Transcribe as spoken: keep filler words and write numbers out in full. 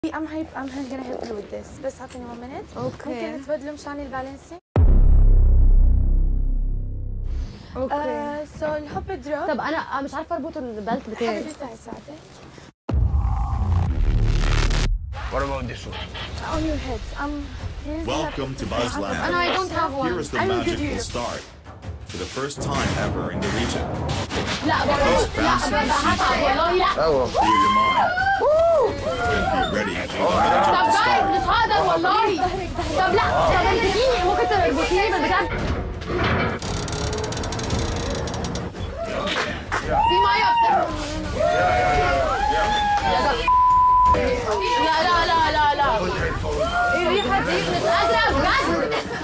I'm hype. I'm gonna help you with this. بس اعطيني one minute. اوكي. ممكن تبدلوا مشان البالانسينج. اوكي. آه سو الهوب دروب. طب انا مش عارفه اربط البلت بتاعي. حبيبتي تعي ساعدك. What about this one? On your head. I'm. Welcome to Buzzland. And I don't have one. Here is the I will give magical you. start. For the first time ever in the region. لا بروح لا هتعب والله لا. ايوه. Clear your mind. And be ready for the طب magical جايز start. مش هقدر والله. طب لا طب امسكيني ممكن تربطيني بالبتاع. في ميه بتنزل. لا لا لا لا لا. الريحه دي مش قادره بجد.